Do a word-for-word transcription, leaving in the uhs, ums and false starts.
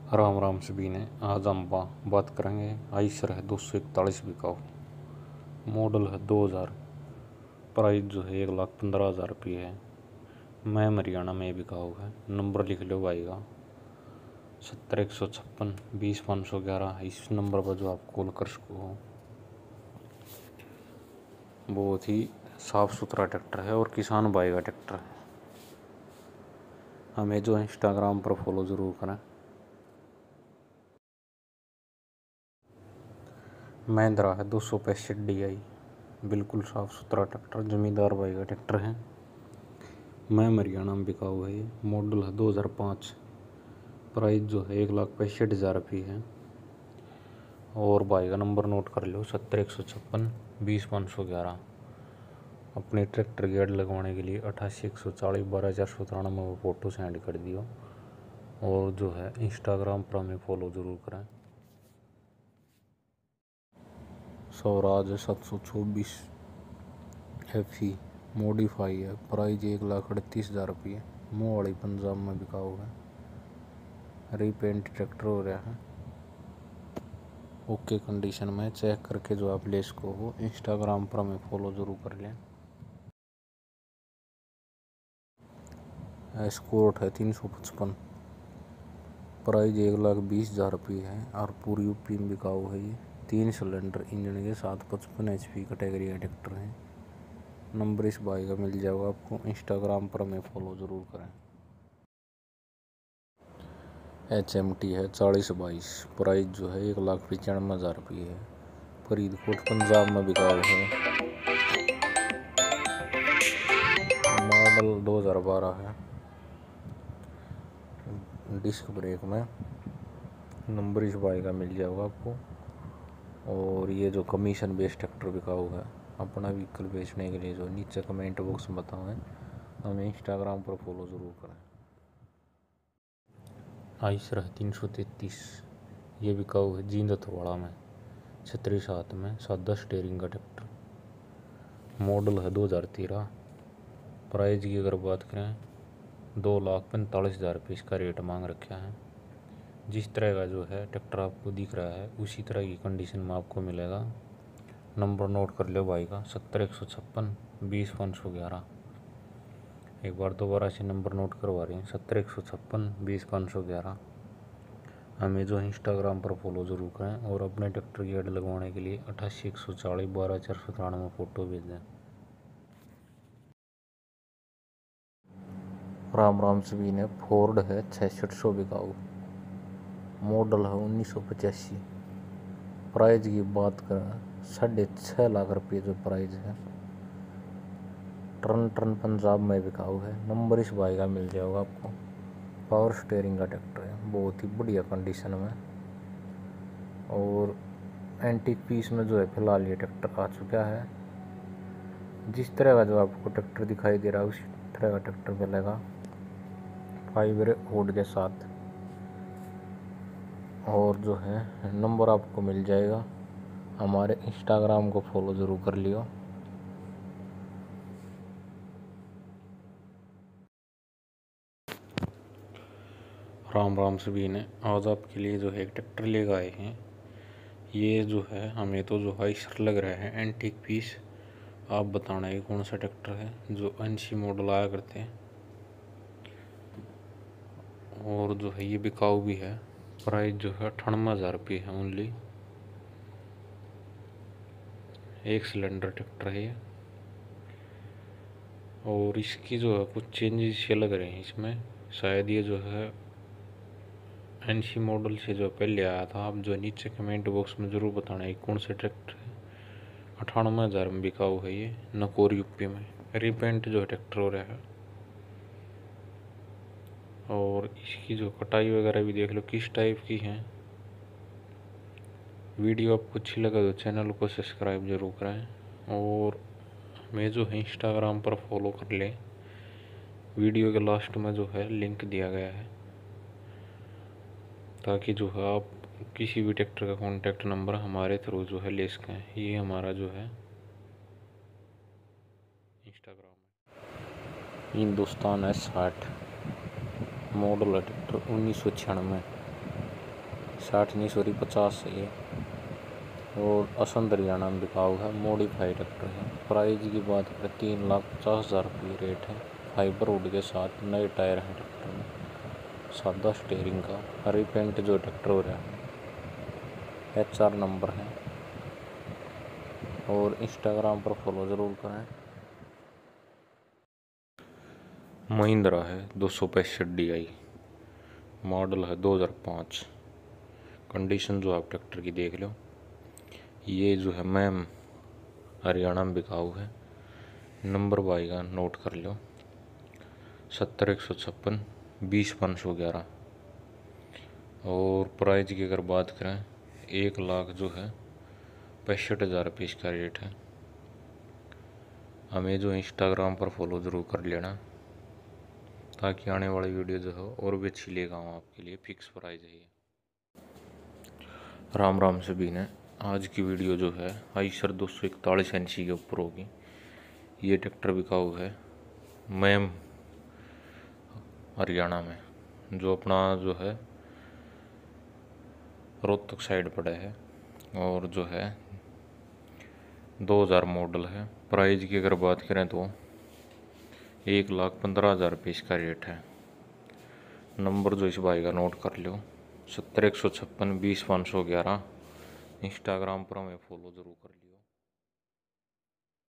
राम राम सभी ने। आज हम बा, बात करेंगे आइसर है दो सौ इकतालीस बिकाऊ। मॉडल है दो हज़ार। प्राइस जो है एक लाख पंद्रह हज़ार रुपये है। मैं हरियाणा में बिकाऊ है। नंबर लिख लो भाई का सत्तर एक सौ छप्पन बीस पाँच सौ ग्यारह। इस नंबर पर जो आप कॉल कर सको हो। बहुत ही साफ सुथरा ट्रैक्टर है और किसान भाई का ट्रैक्टर है। हमें जो इंस्टाग्राम पर फॉलो ज़रूर करें। महिंद्रा है दो सौ पैंसठ डी आई। बिल्कुल साफ सुथरा ट्रैक्टर, जमींदार भाई का ट्रैक्टर है। मैं हरियाणा में बिकाऊ है। ये मॉडल है दो हज़ार पाँच। प्राइस जो है एक लाख पैंसठ हज़ार रुपये है। और भाई का नंबर नोट कर लो सत्तर एक सौ छप्पन बीस पाँच सौ ग्यारह। अपने ट्रैक्टर की ऐड लगवाने के लिए अट्ठासी एक सौ चालीस बारह चार सौ तिरानवे में फ़ोटो सेंड कर दियो। और जो है इंस्टाग्राम पर हमें फॉलो ज़रूर करें। स्वराज है सात सौ चौबीस एफ ई मॉडिफाई है। प्राइस एक लाख अड़तीस हज़ार रुपये। मोहाली पंजाब में बिकाऊ है। रीपेंट ट्रैक्टर हो रहा है। ओके कंडीशन में चेक करके जो आप ले सको हो। इंस्टाग्राम पर हमें फॉलो ज़रूर कर लें। एस्कॉर्ट है तीन सौ पचपन। प्राइस एक लाख बीस हज़ार रुपये है और पूरी यूपी में बिकाऊ है। ये तीन सिलेंडर इंजन के साथ पचपन एच पी कैटेगरी का ट्रैक्टर है। नंबर इस भाई का मिल जाएगा आपको। इंस्टाग्राम पर हमें फॉलो ज़रूर करें। एच एम टी है चालीस बाईस। प्राइस जो है एक लाख पचानवे हज़ार रुपये है। फरीदकोट पंजाब में बिकाऊ है। मॉडल दो हज़ार बारह है। डिस्क ब्रेक में। नंबर इस भाई का मिल जाएगा आपको। और ये जो कमीशन बेस्ड ट्रैक्टर बिकाऊ है। अपना व्हीकल बेचने के लिए जो नीचे कमेंट बॉक्स में बताएं। हमें इंस्टाग्राम पर फॉलो ज़रूर करें। आइसर है तीन सौ तैंतीस। ये बिकाऊ है जींदतवाड़ा में छतरी सात में सादा स्टेयरिंग का ट्रैक्टर। मॉडल है दो हज़ार तेरह। प्राइस की अगर बात करें दो लाख पैंतालीस हज़ार रुपये इसका रेट मांग रखा है। जिस तरह का जो है ट्रैक्टर आपको दिख रहा है उसी तरह की कंडीशन में आपको मिलेगा। नंबर नोट कर लो भाई का सत्तर एक सौ छप्पन बीस पाँच सौ ग्यारह। एक बार दोबारा से नंबर नोट करवा रहे हैं सत्तर एक सौ छप्पन बीस पाँच सौ ग्यारह। हमें जो इंस्टाग्राम पर फॉलो ज़रूर करें और अपने ट्रैक्टर की ऐड लगवाने के लिए अट्ठासी एक सौ चालीस बारह चार सौ तिरानवे में फ़ोटो भेज दें। राम राम सभी ने। फोर्ड है छियासठ सौ बिकाऊ। मॉडल है उन्नीस सौ पचासी। प्राइस की बात करें साढ़े छः लाख रुपये जो प्राइस है। टर्न टर्न पंजाब में बिकाऊ है। नंबर इस भाई का मिल जाएगा आपको। पावर स्टेयरिंग का ट्रैक्टर है। बहुत ही बढ़िया कंडीशन में। और एंटीक पीस में जो है फिलहाल ये ट्रैक्टर आ चुका है। जिस तरह का जो आपको ट्रैक्टर दिखाई दे रहा है उसी तरह का ट्रैक्टर मिलेगा फाइबर होड के साथ। और जो है नंबर आपको मिल जाएगा। हमारे इंस्टाग्राम को फॉलो ज़रूर कर लियो। राम राम सभी ने। आज आपके लिए जो है एक ट्रैक्टर लेकर आए हैं। ये जो है हमें तो जो आइसर लग रहा है एंटीक पीस। आप बताना है कौन सा ट्रैक्टर है जो एनसी मॉडल आया करते हैं। और जो है ये बिकाऊ भी है। प्राइस जो है अठानवे हज़ार रुपये है ओनली। एक सिलेंडर ट्रैक्टर है ये। और इसकी जो है कुछ चेंजेस ये लग रहे हैं इसमें। शायद ये जो है एनसी मॉडल से जो पहले आया था। आप जो नीचे कमेंट बॉक्स में ज़रूर बताना है कौन सा ट्रैक्टर है। अठानवे हज़ार में बिकाऊ है ये नकोर यूपी में। रिपेंट जो ट्रैक्टर हो रहा है। और इसकी जो कटाई वगैरह भी देख लो किस टाइप की है। वीडियो आपको अच्छी लगा तो चैनल को सब्सक्राइब जरूर करें। और मैं जो है इंस्टाग्राम पर फॉलो कर लें। वीडियो के लास्ट में जो है लिंक दिया गया है ताकि जो है आप किसी भी ट्रैक्टर का कॉन्टैक्ट नंबर हमारे थ्रू जो है ले सकें। ये हमारा जो है इंस्टाग्राम है। हिंदुस्तान एस साठ मॉडल है ट्रैक्टर उन्नीस सौ छियानवे। साठ नहीं सॉरी पचास है ये। और असंध हरियाणा में बिकाऊ है, मॉडिफाइड ट्रैक्टर है। प्राइस की बात करें तीन लाख पचास हज़ार रुपये रेट है। फाइबर वुड के साथ नए टायर हैं ट्रैक्टर में, सादा स्टेयरिंग का, हरी पेंट जो ट्रैक्टर हो रहा है। एच आर नंबर है। और इंस्टाग्राम पर फॉलो ज़रूर करें। महिंद्रा है दो सौ पैंसठ डी आई, मॉडल है दो हज़ार पाँच। कंडीशन जो आप ट्रैक्टर की देख लो। ये जो है मैम हरियाणा में बिकाऊ है। नंबर बाई का नोट कर लो, सत्तर एक सौ छप्पन बीस पाँच सौ ग्यारह। और प्राइस की अगर बात करें एक लाख जो है पैंसठ हज़ार रुपये इसका रेट है। हमें जो इंस्टाग्राम पर फॉलो ज़रूर कर लेना, ताकि आने वाली वीडियो जो है और भी अच्छी लेगा हूँ आपके लिए। फिक्स प्राइस है ये। राम राम सभी ने। आज की वीडियो जो है आइसर दो सौ इकतालीस एन सी के ऊपर होगी। ये ट्रैक्टर बिकाऊ है मैम हरियाणा में, जो अपना जो है रोहतक साइड पड़ा है। और जो है दो हज़ार मॉडल है। प्राइस की अगर बात करें तो एक लाख पंद्रह हज़ार रुपये इसका रेट है। नंबर जो इस भाई का नोट कर लो, सत्तर एक सौ छप्पन बीस पाँच सौ ग्यारह। इंस्टाग्राम पर हमें फॉलो ज़रूर कर लिया।